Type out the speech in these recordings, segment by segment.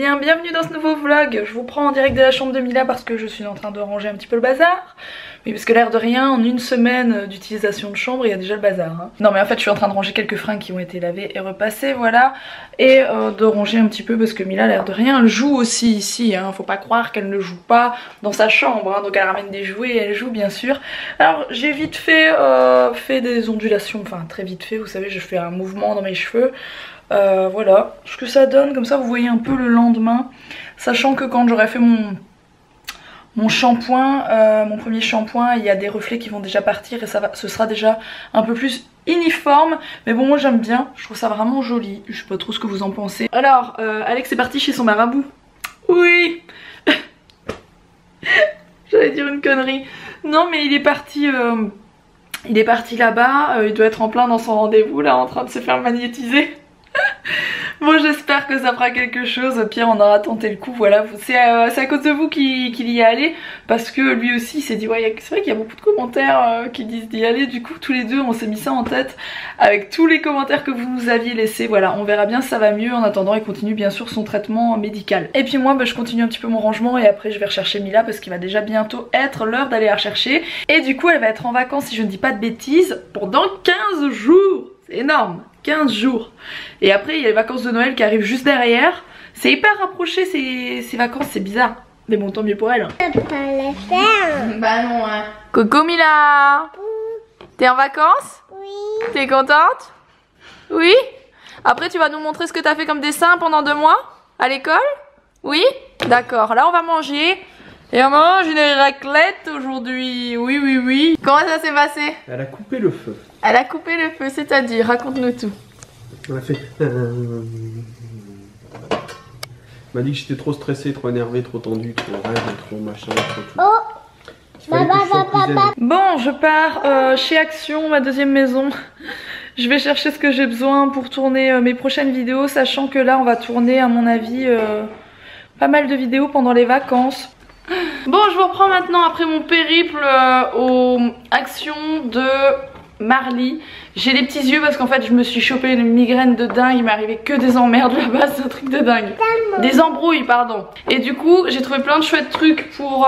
bien, bienvenue dans ce nouveau vlog. Je vous prends en direct de la chambre de Mila parce que je suis en train de ranger un petit peu le bazar. Oui, parce que l'air de rien, en une semaine d'utilisation de chambre, il y a déjà le bazar, hein. Non mais en fait je suis en train de ranger quelques fringues qui ont été lavées et repassées, voilà. Et de ranger un petit peu parce que Mila, l'air de rien, elle joue aussi ici, hein. Faut pas croire qu'elle ne joue pas dans sa chambre, hein. Donc elle ramène des jouets et elle joue bien sûr. Alors j'ai vite fait, fait des ondulations, enfin très vite fait, vous savez, je fais un mouvement dans mes cheveux. Voilà ce que ça donne, comme ça vous voyez un peu le lendemain. Sachant que quand j'aurai fait mon shampoing, mon premier shampoing, il y a des reflets qui vont déjà partir et ce sera déjà un peu plus uniforme. Mais bon, moi j'aime bien, je trouve ça vraiment joli. Je sais pas trop ce que vous en pensez. Alors, Alex est parti chez son marabout. Oui. J'allais dire une connerie. Non mais il est parti là-bas, il doit être en plein dans son rendez-vous là, en train de se faire magnétiser. Bon, j'espère que ça fera quelque chose. Au pire on aura tenté le coup, voilà. C'est à cause de vous qu'il y est allé, parce que lui aussi il s'est dit ouais, c'est vrai qu'il y a beaucoup de commentaires qui disent d'y aller. Du coup tous les deux on s'est mis ça en tête avec tous les commentaires que vous nous aviez laissés. Voilà, on verra bien si ça va mieux. En attendant il continue bien sûr son traitement médical. Et puis moi je continue un petit peu mon rangement et après je vais rechercher Mila parce qu'il va déjà bientôt être l'heure d'aller la rechercher. Et du coup elle va être en vacances, si je ne dis pas de bêtises, pendant 15 jours. C'est énorme, 15 jours. Et après il y a les vacances de Noël qui arrivent juste derrière. C'est hyper rapproché ces vacances, c'est bizarre. Mais bon, tant mieux pour elle. Bah non, hein. Coucou Mila. T'es en vacances? Oui. T'es contente? Oui. Après tu vas nous montrer ce que t'as fait comme dessin pendant 2 mois à l'école? Oui. D'accord, là on va manger. Et on mange une raclette aujourd'hui. Oui, oui, oui. Comment ça s'est passé? Elle a coupé le feu. Elle a coupé le feu, c'est-à-dire, raconte-nous tout. Elle a fait... Elle m'a dit que j'étais trop stressée, trop énervée, trop tendue, trop raide, trop machin, trop tout. Bon, je pars chez Action, ma deuxième maison. Je vais chercher ce que j'ai besoin pour tourner mes prochaines vidéos, sachant que là on va tourner à mon avis pas mal de vidéos pendant les vacances. Bon, je vous reprends maintenant après mon périple aux Actions de Marly. J'ai les petits yeux parce qu'en fait je me suis chopé une migraine de dingue. Il m'est arrivé que des emmerdes là-bas, c'est un truc de dingue. Des embrouilles, pardon. Et du coup j'ai trouvé plein de chouettes trucs pour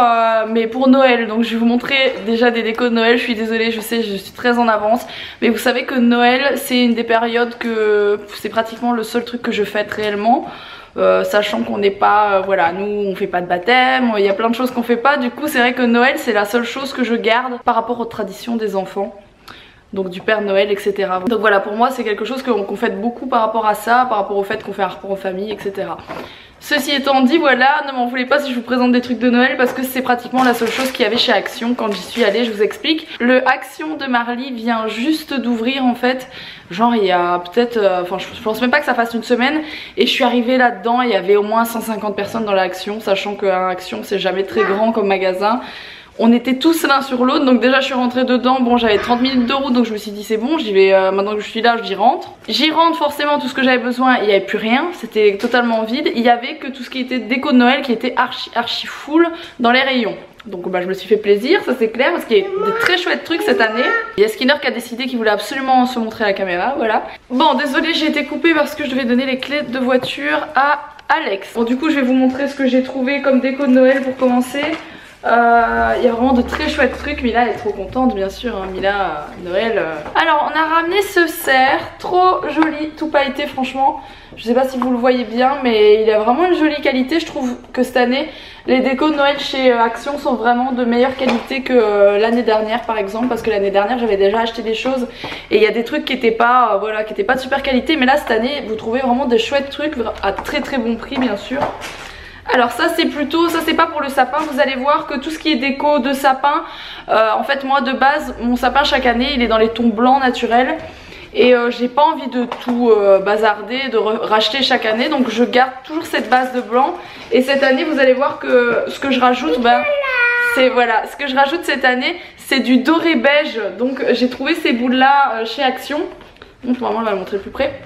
Noël. Donc je vais vous montrer déjà des décos de Noël. Je suis désolée, je sais, je suis très en avance. Mais vous savez que Noël c'est une des périodes que c'est pratiquement le seul truc que je fête réellement. Sachant qu'on n'est pas, voilà, nous on fait pas de baptême, il y a plein de choses qu'on fait pas. Du coup c'est vrai que Noël c'est la seule chose que je garde par rapport aux traditions des enfants. Donc du Père Noël, etc. Donc voilà, pour moi c'est quelque chose qu'on fête beaucoup par rapport à ça, par rapport au fait qu'on fait un repas en famille, etc. Ceci étant dit, voilà, ne m'en voulez pas si je vous présente des trucs de Noël parce que c'est pratiquement la seule chose qu'il y avait chez Action quand j'y suis allée, je vous explique. Le Action de Marly vient juste d'ouvrir en fait, genre il y a peut-être, enfin je pense même pas que ça fasse une semaine. Et je suis arrivée là-dedans, il y avait au moins 150 personnes dans l'Action, sachant qu'un Action c'est jamais très grand comme magasin. On était tous l'un sur l'autre, donc déjà je suis rentrée dedans, bon j'avais 30 minutes de route donc je me suis dit c'est bon, j'y vais, maintenant que je suis là j'y rentre. J'y rentre forcément, tout ce que j'avais besoin, il n'y avait plus rien, c'était totalement vide. Il y avait que tout ce qui était déco de Noël qui était archi full dans les rayons. Donc bah, je me suis fait plaisir, ça c'est clair, parce qu'il y a des très chouettes trucs cette année. Il y a Skinner qui a décidé qu'il voulait absolument se montrer à la caméra, voilà. Bon désolée, j'ai été coupée parce que je devais donner les clés de voiture à Alex. Bon du coup je vais vous montrer ce que j'ai trouvé comme déco de Noël pour commencer. Il y a vraiment de très chouettes trucs. Mila elle est trop contente bien sûr, hein. Mila, Noël. Alors on a ramené ce cerf, trop joli, tout pailleté franchement. Je sais pas si vous le voyez bien mais il a vraiment une jolie qualité. Je trouve que cette année les décos de Noël chez Action sont vraiment de meilleure qualité que l'année dernière par exemple. Parce que l'année dernière j'avais déjà acheté des choses et il y a des trucs qui étaient pas, voilà, qui étaient pas de super qualité. Mais là cette année vous trouvez vraiment des chouettes trucs à très bon prix bien sûr. Alors ça c'est plutôt, ça c'est pas pour le sapin, vous allez voir que tout ce qui est déco de sapin, en fait moi de base mon sapin chaque année il est dans les tons blancs naturels. Et j'ai pas envie de tout bazarder, de racheter chaque année, donc je garde toujours cette base de blanc. Et cette année vous allez voir que ce que je rajoute, ben, c'est voilà, ce que je rajoute cette année c'est du doré beige. Donc j'ai trouvé ces boules là chez Action, donc maman va le montrer plus près.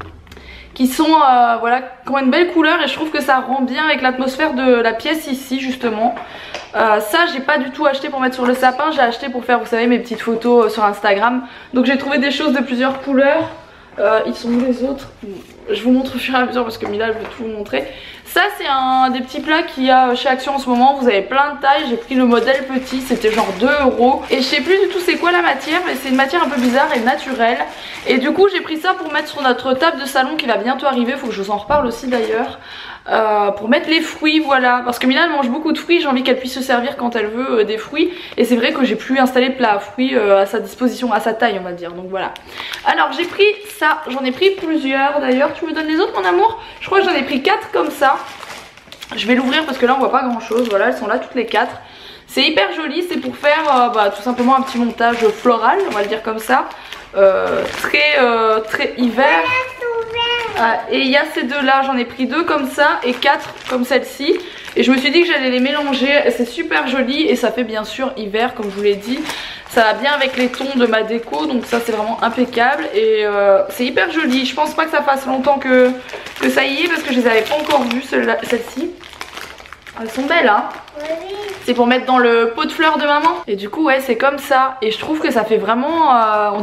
Qui sont voilà, qui ont une belle couleur et je trouve que ça rend bien avec l'atmosphère de la pièce ici justement. Ça j'ai pas du tout acheté pour mettre sur le sapin, j'ai acheté pour faire vous savez mes petites photos sur Instagram. Donc j'ai trouvé des choses de plusieurs couleurs. Ils sont où les autres? Je vous montre au fur et à mesure parce que Mila elle veut tout vous montrer. Ça c'est un des petits plats qu'il y a chez Action en ce moment. Vous avez plein de tailles. J'ai pris le modèle petit, c'était genre 2 €. Et je sais plus du tout c'est quoi la matière, mais c'est une matière un peu bizarre et naturelle. Et du coup j'ai pris ça pour mettre sur notre table de salon qui va bientôt arriver. Faut que je vous en reparle aussi d'ailleurs. Pour mettre les fruits, voilà, parce que Mila elle mange beaucoup de fruits, j'ai envie qu'elle puisse se servir quand elle veut des fruits, et c'est vrai que j'ai pu installer le plat à fruits à sa disposition, à sa taille on va dire, donc voilà. Alors j'ai pris ça, j'en ai pris plusieurs d'ailleurs. Tu me donnes les autres mon amour? Je crois que j'en ai pris 4 comme ça. Je vais l'ouvrir parce que là on voit pas grand chose, voilà, elles sont là toutes les 4. C'est hyper joli, c'est pour faire tout simplement un petit montage floral, on va le dire comme ça, très hiver. Et il y a ces deux là, j'en ai pris 2 comme ça et 4 comme celle-ci. Et je me suis dit que j'allais les mélanger, c'est super joli et ça fait bien sûr hiver comme je vous l'ai dit. Ça va bien avec les tons de ma déco, donc ça c'est vraiment impeccable. Et c'est hyper joli, je pense pas que ça fasse longtemps que ça y est parce que je les avais pas encore vues celles-ci. Elles sont belles hein. Oui. C'est pour mettre dans le pot de fleurs de maman. Et du coup ouais c'est comme ça. Et je trouve que ça fait vraiment, on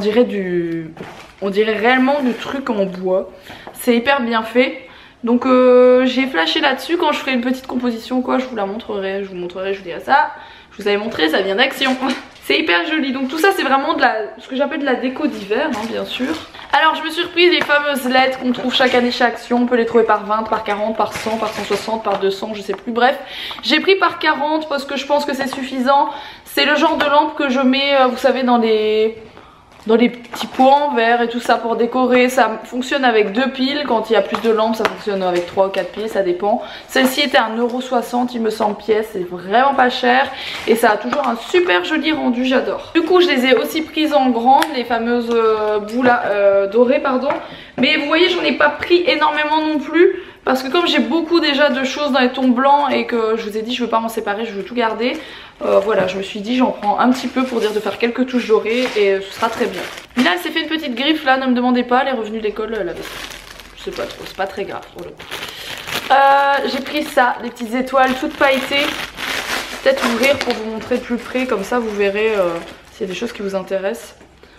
dirait réellement du truc en bois. C'est hyper bien fait. Donc j'ai flashé là-dessus. Quand je ferai une petite composition quoi, je vous la montrerai. Je vous dirai ça. Je vous avais montré, ça vient d'Action. C'est hyper joli. Donc tout ça c'est vraiment ce que j'appelle de la déco d'hiver hein, bien sûr. Alors je me suis reprise les fameuses lettres qu'on trouve chaque année chez Action. On peut les trouver par 20, par 40, par 100, par 160, par 200, je sais plus. Bref, j'ai pris par 40 parce que je pense que c'est suffisant. C'est le genre de lampe que je mets, vous savez, dans les petits pots en verre et tout ça pour décorer. Ça fonctionne avec 2 piles. Quand il y a plus de lampes ça fonctionne avec 3 ou 4 piles, ça dépend. Celle-ci était à 1,60 € il me semble pièce. C'est vraiment pas cher et ça a toujours un super joli rendu, j'adore. Du coup je les ai aussi prises en grande, les fameuses boules dorées pardon. Mais vous voyez j'en ai pas pris énormément non plus. Parce que comme j'ai beaucoup déjà de choses dans les tons blancs et que je vous ai dit je veux pas m'en séparer, je veux tout garder. Voilà, je me suis dit j'en prends un petit peu pour dire de faire quelques touches dorées et ce sera très bien. Mila elle s'est fait une petite griffe là, ne me demandez pas, elle est revenue de l'école, elle avait... Je sais pas trop, c'est pas très grave pour le coup. J'ai pris ça, des petites étoiles toutes pailletées. Peut-être ouvrir pour vous montrer de plus près, comme ça vous verrez s'il y a des choses qui vous intéressent.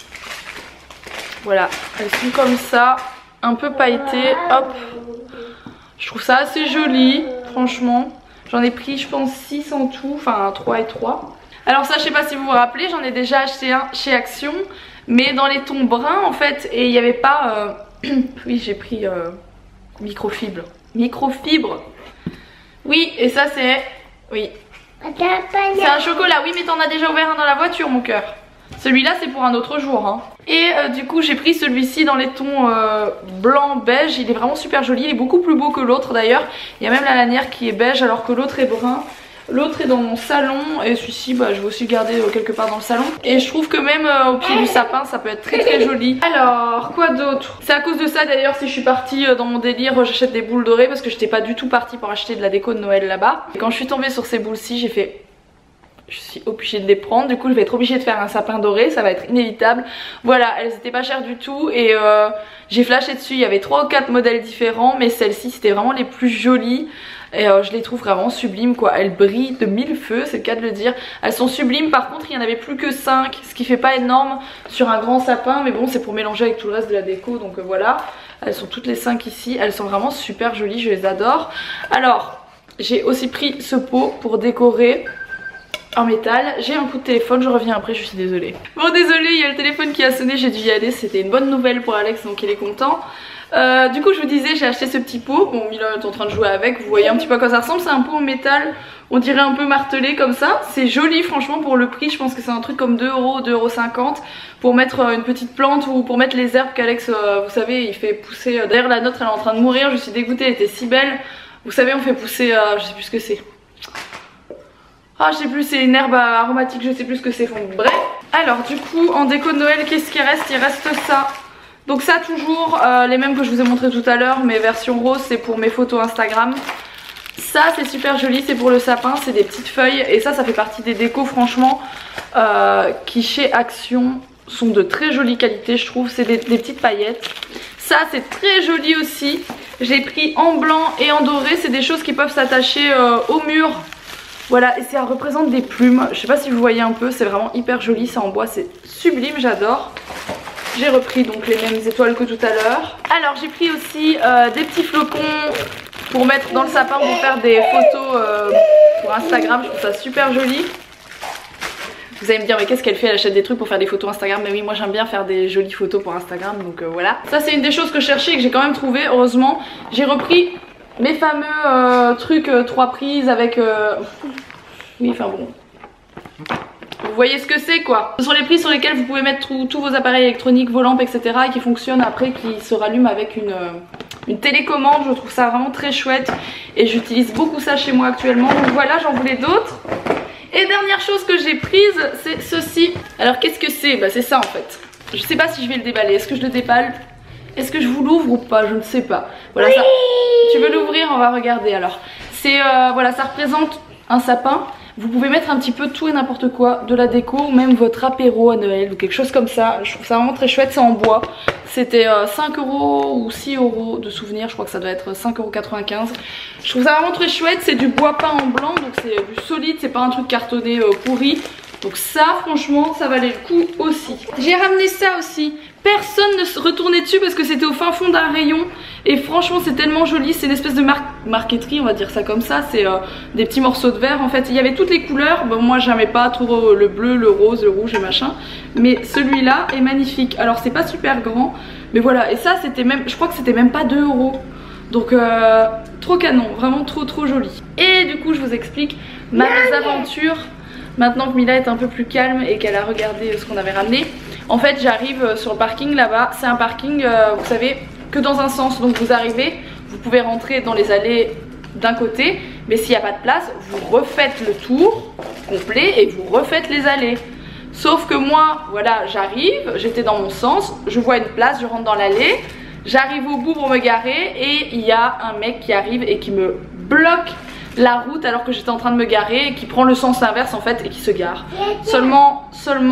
Voilà, elles sont comme ça, un peu pailletées, hop. Je trouve ça assez joli, franchement. J'en ai pris je pense 6 en tout, enfin 3 et 3. Alors ça je sais pas si vous vous rappelez, j'en ai déjà acheté un chez Action. Mais dans les tons bruns en fait, et il n'y avait pas... oui j'ai pris microfibre. Microfibre. Oui et ça c'est... Oui. C'est un chocolat, oui mais t'en as déjà ouvert un dans la voiture mon cœur. Celui-là c'est pour un autre jour hein. Et du coup j'ai pris celui-ci dans les tons blanc beige. Il est vraiment super joli, il est beaucoup plus beau que l'autre d'ailleurs. Il y a même la lanière qui est beige alors que l'autre est brun. L'autre est dans mon salon et celui-ci je vais aussi le garder quelque part dans le salon. Et je trouve que même au pied du sapin ça peut être très très joli. Alors quoi d'autre? C'est à cause de ça d'ailleurs si je suis partie dans mon délire j'achète des boules dorées. Parce que j'étais pas du tout partie pour acheter de la déco de Noël là-bas. Et quand je suis tombée sur ces boules-ci j'ai fait... Je suis obligée de les prendre, du coup je vais être obligée de faire un sapin doré, ça va être inévitable. Voilà, elles étaient pas chères du tout et j'ai flashé dessus, il y avait 3 ou 4 modèles différents. Mais celles-ci c'était vraiment les plus jolies. Et je les trouve vraiment sublimes quoi, elles brillent de 1000 feux, c'est le cas de le dire. Elles sont sublimes, par contre il n'y en avait plus que 5, ce qui fait pas énorme sur un grand sapin. Mais bon c'est pour mélanger avec tout le reste de la déco, donc voilà. Elles sont toutes les 5 ici, elles sont vraiment super jolies, je les adore. Alors j'ai aussi pris ce pot pour décorer en métal. J'ai un coup de téléphone, je reviens après, je suis désolée. Bon désolée, il y a le téléphone qui a sonné, j'ai dû y aller, c'était une bonne nouvelle pour Alex donc il est content. Du coup je vous disais j'ai acheté ce petit pot, bon Mila est en train de jouer avec, vous voyez un petit peu à quoi ça ressemble, c'est un pot en métal, on dirait un peu martelé comme ça, c'est joli franchement pour le prix, je pense que c'est un truc comme 2 €, 2,50 € pour mettre une petite plante ou pour mettre les herbes qu'Alex vous savez il fait pousser, d'ailleurs la nôtre elle est en train de mourir, je suis dégoûtée, elle était si belle, vous savez on fait pousser, je sais plus ce que c'est. Ah je sais plus, c'est une herbe aromatique, je sais plus ce que c'est. Bref, alors du coup en déco de Noël qu'est-ce qui reste? Il reste ça. Donc ça toujours les mêmes que je vous ai montré tout à l'heure, mais version rose, c'est pour mes photos Instagram. Ça c'est super joli, c'est pour le sapin, c'est des petites feuilles. Et ça fait partie des décos franchement qui chez Action sont de très jolie qualité je trouve. C'est des petites paillettes. Ça c'est très joli aussi. J'ai pris en blanc et en doré, c'est des choses qui peuvent s'attacher au mur. Voilà, et ça représente des plumes. Je sais pas si vous voyez un peu, c'est vraiment hyper joli, c'est en bois, c'est sublime, j'adore. J'ai repris donc les mêmes étoiles que tout à l'heure. Alors j'ai pris aussi des petits flocons pour mettre dans le sapin pour faire des photos pour Instagram. Je trouve ça super joli. Vous allez me dire mais qu'est-ce qu'elle fait, elle achète des trucs pour faire des photos Instagram. Mais oui, moi j'aime bien faire des jolies photos pour Instagram, donc voilà. Ça c'est une des choses que je cherchais et que j'ai quand même trouvé, heureusement. J'ai repris mes fameux trucs 3 prises avec... Oui, enfin bon... Vous voyez ce que c'est quoi. Ce sont les prises sur lesquelles vous pouvez mettre tous vos appareils électroniques, vos lampes, etc. et qui fonctionnent après, qui se rallument avec une télécommande. Je trouve ça vraiment très chouette et j'utilise beaucoup ça chez moi actuellement. Donc voilà, j'en voulais d'autres. Et dernière chose que j'ai prise, c'est ceci. Alors qu'est-ce que c'est? Bah c'est ça en fait. Je sais pas si je vais le déballer. Est-ce que je le déballe? Est-ce que je vous l'ouvre ou pas? Je ne sais pas. Voilà ça. Tu veux l'ouvrir? On va regarder alors. C'est voilà, ça représente un sapin. Vous pouvez mettre un petit peu tout et n'importe quoi, de la déco ou même votre apéro à Noël ou quelque chose comme ça. Je trouve ça vraiment très chouette, c'est en bois. C'était 5 € ou 6 € de souvenir, je crois que ça doit être 5,95 €. Je trouve ça vraiment très chouette, c'est du bois peint en blanc, donc c'est du solide, c'est pas un truc cartonné pourri. Donc ça franchement ça valait le coup aussi. J'ai ramené ça aussi. Personne ne se retournait dessus parce que c'était au fin fond d'un rayon. Et franchement c'est tellement joli. C'est une espèce de marqueterie, on va dire ça comme ça. C'est des petits morceaux de verre en fait. Il y avait toutes les couleurs. Bon moi j'aimais pas trop le bleu, le rose, le rouge et machin. Mais celui-là est magnifique. Alors c'est pas super grand. Mais voilà, et ça c'était même, je crois que c'était même pas 2 €. Donc trop canon, vraiment trop joli. Et du coup je vous explique ma mésaventure. Maintenant que Mila est un peu plus calme et qu'elle a regardé ce qu'on avait ramené. En fait j'arrive sur le parking là-bas. C'est un parking vous savez que dans un sens. Donc vous arrivez, vous pouvez rentrer dans les allées d'un côté. Mais s'il n'y a pas de place, vous refaites le tour complet et vous refaites les allées. Sauf que moi voilà, j'arrive, j'étais dans mon sens. Je vois une place, je rentre dans l'allée. J'arrive au bout pour me garer. Et il y a un mec qui arrive et qui me bloque la route alors que j'étais en train de me garer et qui prend le sens inverse en fait et qui se gare. Seulement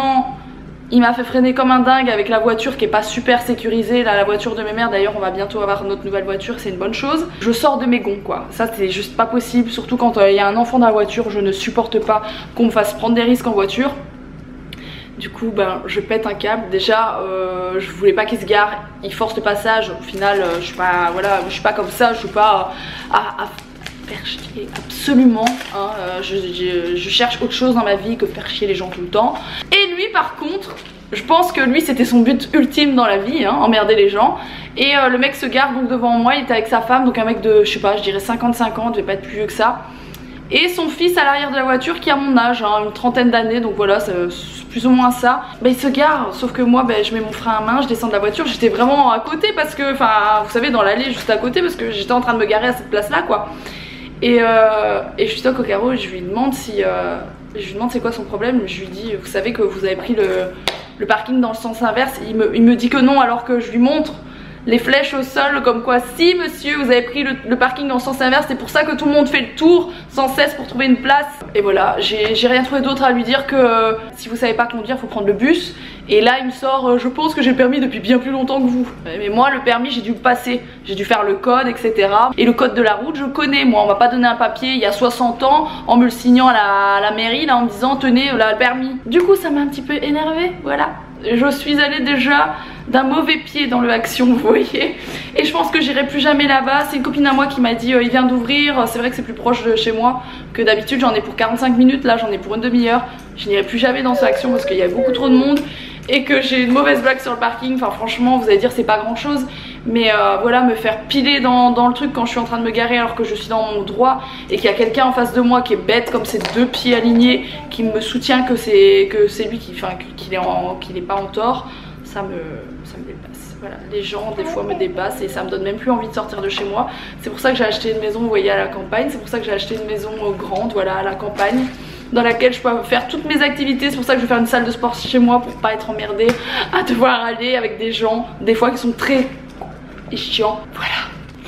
il m'a fait freiner comme un dingue avec la voiture qui est pas super sécurisée là, la voiture de mes mères. D'ailleurs on va bientôt avoir notre nouvelle voiture, c'est une bonne chose. Je sors de mes gonds quoi, ça c'est juste pas possible, surtout quand il y a un enfant dans la voiture. Je ne supporte pas qu'on me fasse prendre des risques en voiture. Du coup ben je pète un câble. Déjà je voulais pas qu'il se gare, il force le passage. Au final je suis pas, voilà, je suis pas comme ça, je suis pas à faire chier absolument hein. Je cherche autre chose dans ma vie que faire chier les gens tout le temps. Et lui par contre je pense que lui c'était son but ultime dans la vie hein, emmerder les gens. Et le mec se gare donc devant moi, il était avec sa femme, donc un mec de je sais pas, je dirais 55 ans, devait pas être plus vieux que ça. Et son fils à l'arrière de la voiture qui a mon âge, hein, une trentaine d'années, donc voilà c'est plus ou moins ça. Bah il se gare, sauf que moi bah, je mets mon frein à main, je descends de la voiture, j'étais vraiment à côté parce que, enfin vous savez dans l'allée juste à côté parce que j'étais en train de me garer à cette place là quoi. Et je suis toque au carreau et je lui demande si c'est quoi son problème. Je lui dis vous savez que vous avez pris le parking dans le sens inverse. Il me dit que non alors que je lui montre les flèches au sol comme quoi si monsieur vous avez pris le parking dans le sens inverse, c'est pour ça que tout le monde fait le tour sans cesse pour trouver une place. Et voilà, j'ai rien trouvé d'autre à lui dire que si vous savez pas conduire faut prendre le bus. Et là il me sort je pense que j'ai le permis depuis bien plus longtemps que vous. Mais moi le permis j'ai dû le passer, j'ai dû faire le code etc. Et le code de la route je connais moi, on m'a pas donné un papier il y a 60 ans en me le signant à la mairie là en me disant tenez là le permis. Du coup ça m'a un petit peu énervée, voilà. Je suis allée déjà d'un mauvais pied dans le Action, vous voyez. Et je pense que j'irai plus jamais là-bas. C'est une copine à moi qui m'a dit il vient d'ouvrir. C'est vrai que c'est plus proche de chez moi que d'habitude. J'en ai pour 45 minutes, là j'en ai pour une demi-heure. Je n'irai plus jamais dans ce Action parce qu'il y a beaucoup trop de monde. Et que j'ai une mauvaise blague sur le parking. Enfin franchement vous allez dire c'est pas grand chose. Mais voilà, me faire piler dans le truc quand je suis en train de me garer alors que je suis dans mon droit. Et qu'il y a quelqu'un en face de moi qui est bête comme ses deux pieds alignés, qui me soutient que c'est lui qu'il est pas en tort. Ça me dépasse. Voilà, les gens des fois me dépassent et ça me donne même plus envie de sortir de chez moi. C'est pour ça que j'ai acheté une maison, vous voyez, à la campagne. C'est pour ça que j'ai acheté une maison grande, voilà, à la campagne, dans laquelle je peux faire toutes mes activités. C'est pour ça que je vais faire une salle de sport chez moi pour pas être emmerdée à devoir aller avec des gens des fois qui sont très chiants. Voilà.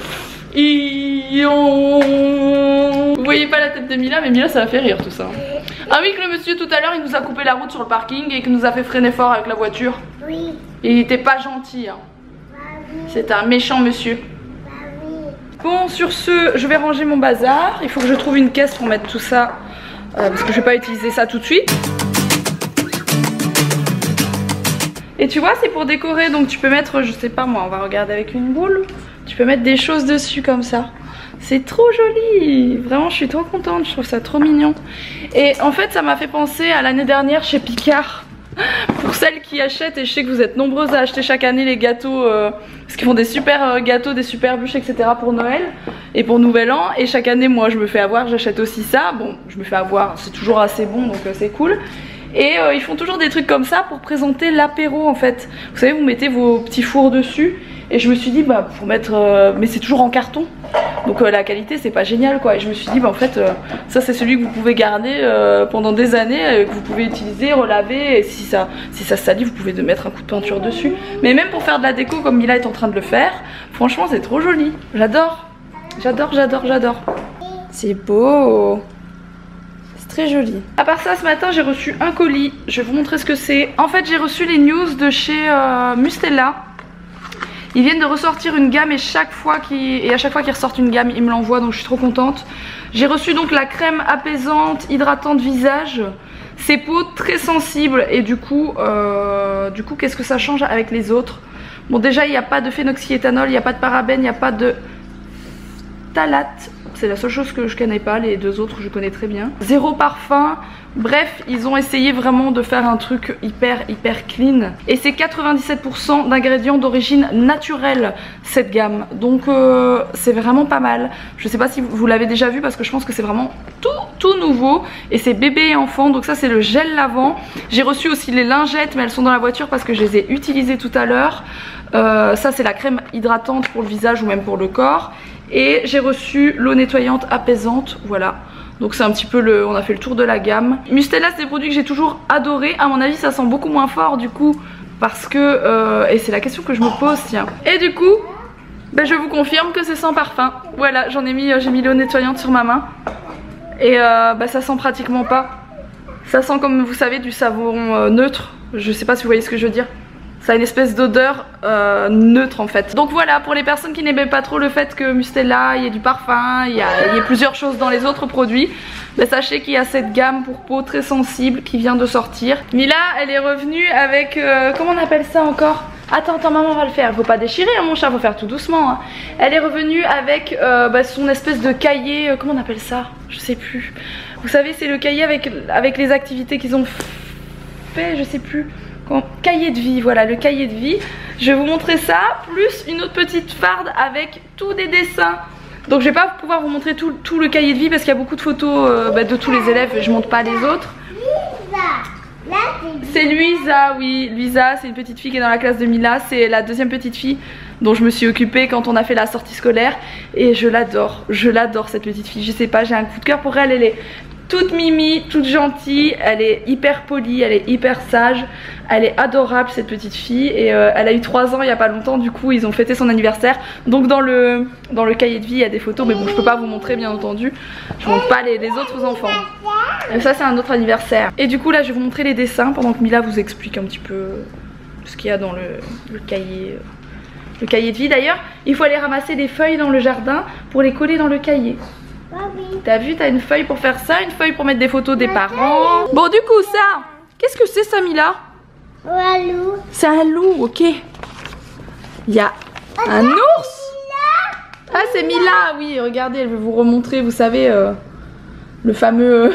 Vous voyez pas la tête de Mila, mais Mila ça m'a fait rire tout ça. Ah oui, que le monsieur tout à l'heure il nous a coupé la route sur le parking et qu'il nous a fait freiner fort avec la voiture. Oui. Et il était pas gentil hein. Bah oui. C'était un méchant monsieur. Bah oui. Bon sur ce, je vais ranger mon bazar. Il faut que je trouve une caisse pour mettre tout ça parce que je vais pas utiliser ça tout de suite. Et tu vois, c'est pour décorer, donc tu peux mettre, je sais pas moi, on va regarder avec une boule. Tu peux mettre des choses dessus comme ça. C'est trop joli. Vraiment, je suis trop contente, je trouve ça trop mignon. Et en fait, ça m'a fait penser à l'année dernière chez Picard. Pour celles qui achètent, et je sais que vous êtes nombreuses à acheter chaque année les gâteaux, parce qu'ils font des super gâteaux, des super bûches, etc. pour Noël et pour Nouvel An. Et chaque année, moi, je me fais avoir, j'achète aussi ça. Bon, je me fais avoir, c'est toujours assez bon, donc c'est cool. Et ils font toujours des trucs comme ça pour présenter l'apéro en fait. Vous savez, vous mettez vos petits fours dessus. Et je me suis dit, bah, pour mettre. Mais c'est toujours en carton. Donc la qualité, c'est pas génial quoi. Et je me suis dit, bah, en fait, ça, c'est celui que vous pouvez garder pendant des années, que vous pouvez utiliser, relaver. Et si ça se salit, vous pouvez mettre un coup de peinture dessus. Mais même pour faire de la déco, comme Mila est en train de le faire, franchement, c'est trop joli. J'adore. J'adore, j'adore, j'adore. C'est beau. Très joli. À part ça, ce matin j'ai reçu un colis. Je vais vous montrer ce que c'est. En fait, j'ai reçu les news de chez Mustela. Ils viennent de ressortir une gamme et à chaque fois qu'ils ressortent une gamme, ils me l'envoient, donc je suis trop contente. J'ai reçu donc la crème apaisante, hydratante visage. C'est peau très sensible et du coup qu'est-ce que ça change avec les autres? Bon, déjà il n'y a pas de phénoxyéthanol, il n'y a pas de parabènes, il n'y a pas de phthalate. C'est la seule chose que je connais pas, les deux autres je connais très bien. Zéro parfum, bref, ils ont essayé vraiment de faire un truc hyper clean. Et c'est 97% d'ingrédients d'origine naturelle cette gamme. Donc c'est vraiment pas mal. Je sais pas si vous l'avez déjà vu parce que je pense que c'est vraiment tout nouveau. Et c'est bébé et enfant, donc ça c'est le gel lavant. J'ai reçu aussi les lingettes mais elles sont dans la voiture parce que je les ai utilisées tout à l'heure. Ça c'est la crème hydratante pour le visage ou même pour le corps. Et j'ai reçu l'eau nettoyante apaisante, voilà. Donc c'est un petit peu on a fait le tour de la gamme. Mustela, c'est des produits que j'ai toujours adoré. À mon avis ça sent beaucoup moins fort du coup. Parce que, et c'est la question que je me pose, tiens. Et du coup, ben, je vous confirme que c'est sans parfum. Voilà, j'ai mis l'eau nettoyante sur ma main. Et ben, ça sent pratiquement pas. Ça sent comme vous savez du savon neutre. Je sais pas si vous voyez ce que je veux dire. Ça a une espèce d'odeur neutre en fait. Donc voilà, pour les personnes qui n'aiment pas trop le fait que Mustela, il y ait du parfum, il y ait plusieurs choses dans les autres produits, ben sachez qu'il y a cette gamme pour peau très sensible qui vient de sortir. Mila, elle est revenue avec, comment on appelle ça encore? Attends, maman va le faire, faut pas déchirer hein, mon chat, faut faire tout doucement hein. Elle est revenue avec son espèce de cahier, comment on appelle ça? Je sais plus. Vous savez, c'est le cahier avec les activités qu'ils ont fait, je sais plus. Cahier de vie, voilà le cahier de vie. Je vais vous montrer ça, plus une autre petite farde avec tous des dessins. Donc je vais pas pouvoir vous montrer tout le cahier de vie parce qu'il y a beaucoup de photos de tous les élèves, je montre pas les autres. C'est Luisa, oui, Luisa c'est une petite fille qui est dans la classe de Mila. C'est la deuxième petite fille dont je me suis occupée quand on a fait la sortie scolaire. Et je l'adore cette petite fille. Je sais pas, j'ai un coup de cœur pour elle, elle est toute mimi, toute gentille, elle est hyper polie, elle est hyper sage, elle est adorable cette petite fille. Et elle a eu 3 ans il y a pas longtemps, du coup ils ont fêté son anniversaire. Donc dans le cahier de vie il y a des photos, mais bon je peux pas vous montrer bien entendu. Je montre pas les autres enfants. Et ça c'est un autre anniversaire. Et du coup là je vais vous montrer les dessins pendant que Mila vous explique un petit peu ce qu'il y a dans le cahier. Le cahier de vie d'ailleurs, il faut aller ramasser des feuilles dans le jardin pour les coller dans le cahier. T'as vu, t'as une feuille pour faire ça, une feuille pour mettre des photos des parents. Bon du coup ça, qu'est-ce que c'est ça Mila? Un loup. C'est un loup, ok. Il y a un ours. Ah c'est Mila, oui regardez, elle veut vous remontrer, vous savez le fameux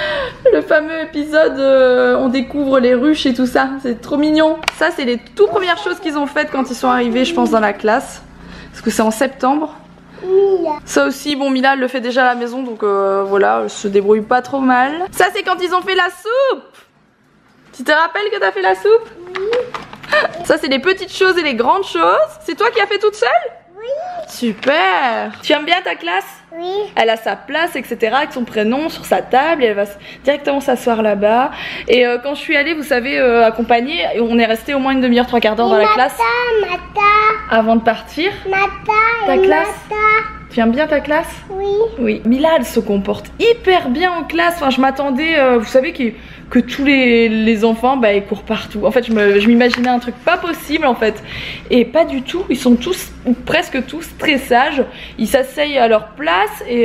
épisode on découvre les ruches et tout ça. C'est trop mignon. Ça c'est les toutes premières choses qu'ils ont faites quand ils sont arrivés je pense dans la classe. Parce que c'est en septembre. Mila. Ça aussi, bon Mila elle le fait déjà à la maison donc voilà, elle se débrouille pas trop mal. Ça c'est quand ils ont fait la soupe. Tu te rappelles que t'as fait la soupe? Oui. Ça c'est les petites choses et les grandes choses. C'est toi qui as fait toute seule? Oui. Super. Tu aimes bien ta classe? Oui. Elle a sa place etc avec son prénom sur sa table et elle va directement s'asseoir là-bas. Et quand je suis allée vous savez accompagnée, on est resté au moins une demi-heure, 3/4 d'heure dans la classe. Avant de partir. Ta classe. Tu aimes bien ta classe? Oui. Oui. Mila elle se comporte hyper bien en classe. Enfin je m'attendais, vous savez que tous les enfants ils courent partout. En fait je m'imaginais un truc pas possible en fait. Et pas du tout. Ils sont tous, ou presque tous, très sages. Ils s'asseyent à leur place et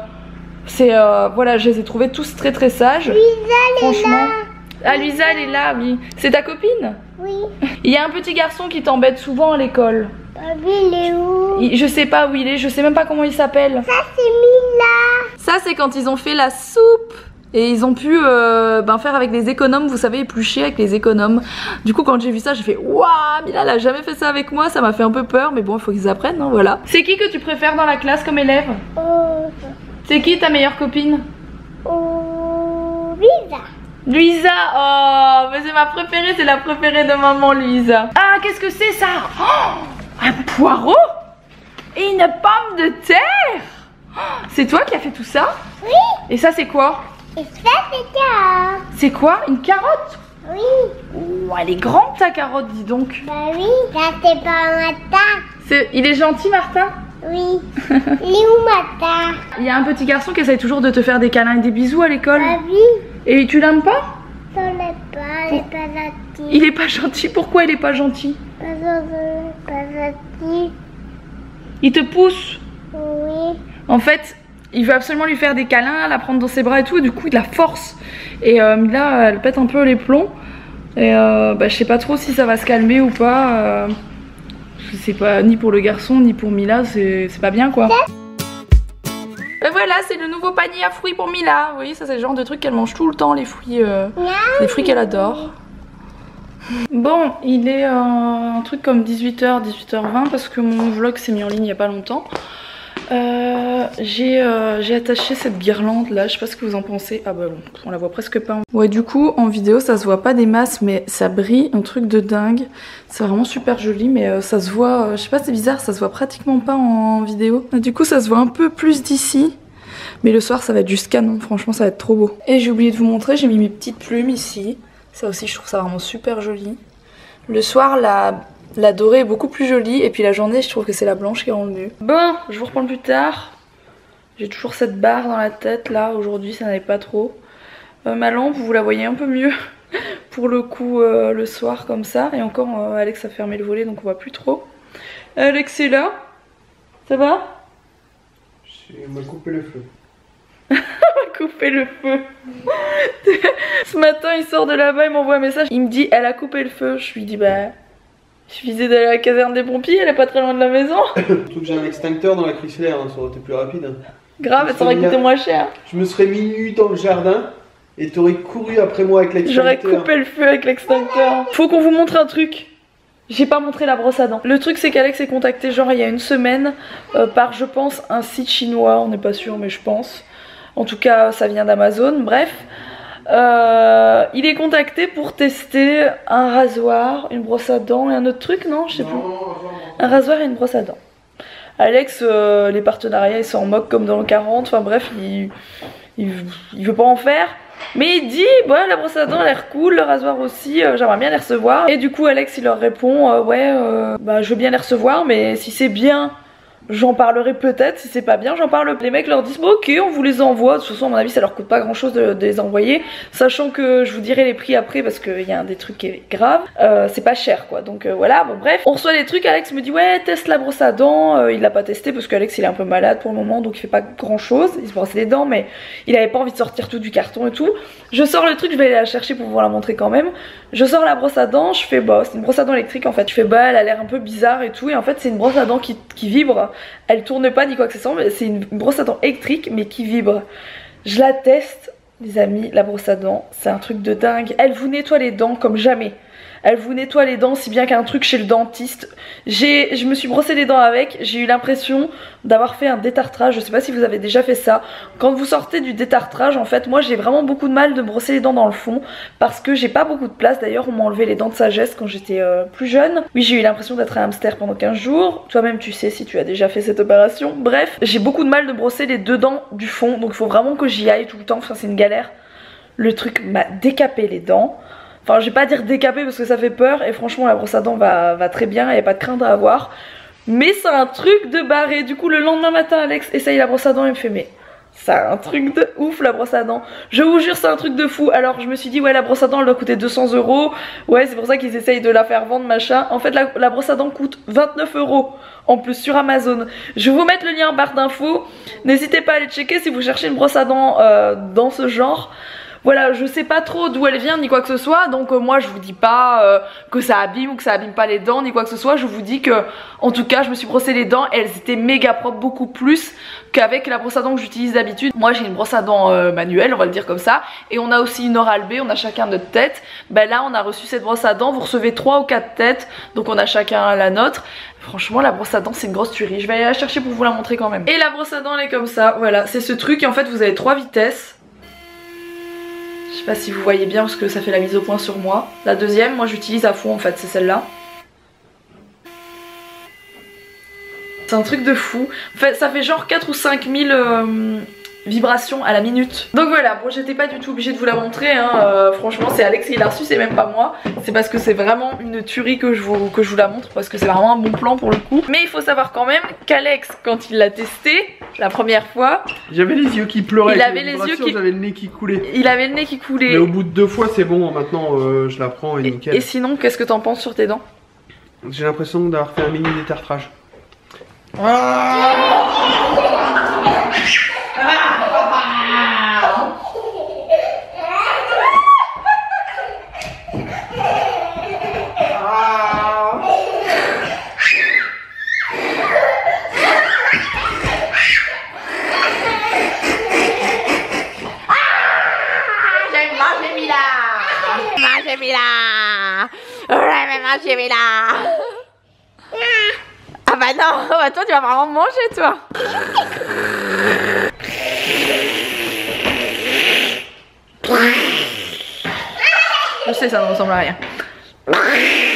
voilà, je les ai trouvés tous très sages. Luisa, franchement. Ah Luisa elle est là, oui. C'est ta copine? Oui. Il y a un petit garçon qui t'embête souvent à l'école. Papi, il est où? Je sais pas où il est, je sais même pas comment il s'appelle. Ça, c'est Mila. Ça, c'est quand ils ont fait la soupe. Et ils ont pu faire avec des économes, vous savez, éplucher avec les économes. Du coup, quand j'ai vu ça, j'ai fait waouh, Mila, elle a jamais fait ça avec moi, ça m'a fait un peu peur, mais bon, il faut qu'ils apprennent, hein, voilà. C'est qui que tu préfères dans la classe comme élève? Oh. C'est qui ta meilleure copine? Oh. Lisa. Luisa, oh, mais c'est ma préférée, c'est la préférée de maman, Luisa. Ah, qu'est-ce que c'est ça? Oh, un poireau et une pomme de terre. Oh, c'est toi qui as fait tout ça? Oui. Et ça, c'est quoi? Et ça, c'est ça. C'est quoi? Une carotte? Oui. Oh, elle est grande ta carotte, dis donc. Bah oui. Ça, c'est pas Martha. Il est gentil, Martin? Oui. Il est où Martha? Il y a un petit garçon qui essaye toujours de te faire des câlins et des bisous à l'école. Bah oui. Et tu l'aimes pas? Ça l'est pas. Il est pas gentil. Il est pas gentil. Pourquoi il est pas gentil? Pas gentil. Il te pousse. Oui. En fait, il veut absolument lui faire des câlins, la prendre dans ses bras et tout, et du coup il la force. Et Mila, elle pète un peu les plombs. Et je sais pas trop si ça va se calmer ou pas. Je sais pas, ni pour le garçon, ni pour Mila, c'est pas bien quoi. Et voilà, c'est le nouveau panier à fruits pour Mila. Oui, ça c'est le genre de truc qu'elle mange tout le temps, les fruits qu'elle adore. Bon, il est un truc comme 18h, 18h20 parce que mon vlog s'est mis en ligne il y a pas longtemps. J'ai attaché cette guirlande là, je sais pas ce que vous en pensez. Ah bah bon, on la voit presque pas. Ouais, du coup en vidéo ça se voit pas des masses, mais ça brille, un truc de dingue. C'est vraiment super joli, mais ça se voit, je sais pas, c'est bizarre, ça se voit pratiquement pas en vidéo. Du coup ça se voit un peu plus d'ici, mais le soir ça va être juste canon, franchement ça va être trop beau. Et j'ai oublié de vous montrer, j'ai mis mes petites plumes ici. Ça aussi je trouve ça vraiment super joli. Le soir la dorée est beaucoup plus jolie, et puis la journée je trouve que c'est la blanche qui rend le mieux. Bon, je vous reprends plus tard. J'ai toujours cette barre dans la tête là, aujourd'hui ça n'allait pas trop. Ma lampe, vous la voyez un peu mieux pour le coup le soir comme ça. Et encore Alex a fermé le volet donc on voit plus trop. Alex est là. Ça va? On m'a coupé le feu. Couper le feu. Ce matin il sort de là-bas, il m'envoie un message, il me dit elle a coupé le feu. Je lui dis bah il suffisait d'aller à la caserne des pompiers, elle est pas très loin de la maison. Surtout que j'ai un extincteur dans la Chrysler, hein, ça aurait été plus rapide. Grave, ça aurait coûté moins cher. Je me serais mis nu dans le jardin et t'aurais couru après moi avec l'extincteur. J'aurais coupé le feu avec l'extincteur. Faut qu'on vous montre un truc. J'ai pas montré la brosse à dents. Le truc c'est qu'Alex est contacté genre il y a une semaine par je pense un site chinois, on n'est pas sûr mais je pense. En tout cas ça vient d'Amazon, bref. Il est contacté pour tester un rasoir, une brosse à dents et un autre truc, non? Je sais plus. Un rasoir et une brosse à dents. Alex, les partenariats ils s'en moquent comme dans le 40, enfin bref, il veut pas en faire. Mais il dit, ouais, la brosse à dents a l'air cool, le rasoir aussi, j'aimerais bien les recevoir. Et du coup Alex il leur répond, je veux bien les recevoir, mais si c'est bien, j'en parlerai peut-être, si c'est pas bien, j'en parle. Les mecs leur disent bon, ok, on vous les envoie. De toute façon, à mon avis, ça leur coûte pas grand chose de les envoyer. Sachant que je vous dirai les prix après parce qu'il y a un des trucs qui est grave. C'est pas cher quoi. Donc voilà, bon, bref. On reçoit les trucs. Alex me dit ouais, teste la brosse à dents. Il l'a pas testé parce qu'Alex il est un peu malade pour le moment donc il fait pas grand chose. Il se brosse les dents, mais il avait pas envie de sortir tout du carton et tout. Je sors le truc, je vais aller la chercher pour vous la montrer quand même. Je sors la brosse à dents, je fais bah, c'est une brosse à dents électrique en fait. Je fais bah, elle a l'air un peu bizarre et tout. Et en fait, c'est une brosse à dents qui vibre. Elle tourne pas ni quoi que ce soit, mais c'est une brosse à dents électrique mais qui vibre. Je la teste, les amis, la brosse à dents, c'est un truc de dingue. Elle vous nettoie les dents comme jamais. Elle vous nettoie les dents, si bien qu'un truc chez le dentiste. Je me suis brossé les dents avec, j'ai eu l'impression d'avoir fait un détartrage. Je sais pas si vous avez déjà fait ça. Quand vous sortez du détartrage, en fait, moi j'ai vraiment beaucoup de mal de brosser les dents dans le fond parce que j'ai pas beaucoup de place. D'ailleurs, on m'a enlevé les dents de sagesse quand j'étais plus jeune. Oui, j'ai eu l'impression d'être un hamster pendant 15 jours. Toi-même, tu sais si tu as déjà fait cette opération. Bref, j'ai beaucoup de mal de brosser les deux dents du fond, donc il faut vraiment que j'y aille tout le temps. Enfin, c'est une galère. Le truc m'a décapé les dents. Enfin, je vais pas dire décapé parce que ça fait peur et franchement la brosse à dents va très bien, il n'y a pas de crainte à avoir. Mais c'est un truc de barré. Du coup le lendemain matin Alex essaye la brosse à dents et me fait mais c'est un truc de ouf la brosse à dents. Je vous jure c'est un truc de fou. Alors je me suis dit ouais la brosse à dents elle doit coûter 200 €. Ouais c'est pour ça qu'ils essayent de la faire vendre machin. En fait la brosse à dents coûte 29 € en plus sur Amazon. Je vais vous mettre le lien en barre d'infos. N'hésitez pas à aller checker si vous cherchez une brosse à dents dans ce genre. voilà, je sais pas trop d'où elle vient ni quoi que ce soit, donc moi je vous dis pas que ça abîme ou que ça abîme pas les dents ni quoi que ce soit. Je vous dis que en tout cas je me suis brossé les dents, elles étaient méga propres, beaucoup plus qu'avec la brosse à dents que j'utilise d'habitude. Moi j'ai une brosse à dents manuelle, on va le dire comme ça, et on a aussi une Oral-B, on a chacun notre tête. Ben là on a reçu cette brosse à dents, vous recevez 3 ou 4 têtes, donc on a chacun la nôtre. Franchement la brosse à dents c'est une grosse tuerie, je vais aller la chercher pour vous la montrer quand même. Et la brosse à dents elle est comme ça, voilà, c'est ce truc et en fait vous avez 3 vitesses. Je sais pas si vous voyez bien parce que ça fait la mise au point sur moi. La deuxième, moi j'utilise à fond en fait, c'est celle-là. C'est un truc de fou. En fait, ça fait genre 4 ou 5 000 vibrations à la minute. Donc voilà, bon j'étais pas du tout obligée de vous la montrer hein. Franchement c'est Alex qui l'a reçu, c'est même pas moi. C'est parce que c'est vraiment une tuerie que je vous la montre, parce que c'est vraiment un bon plan pour le coup. Mais il faut savoir quand même qu'Alex, quand il l'a testé la première fois, j'avais les yeux qui pleuraient, il avait les yeux qui... j'avais le nez qui coulait. Il avait le nez qui coulait. Mais au bout de 2 fois c'est bon, maintenant je la prends et nickel. Et sinon qu'est-ce que t'en penses sur tes dents? J'ai l'impression d'avoir fait un mini détartrage. Ah bah non, toi tu vas vraiment manger toi. Je sais, ça ne ressemble à rien.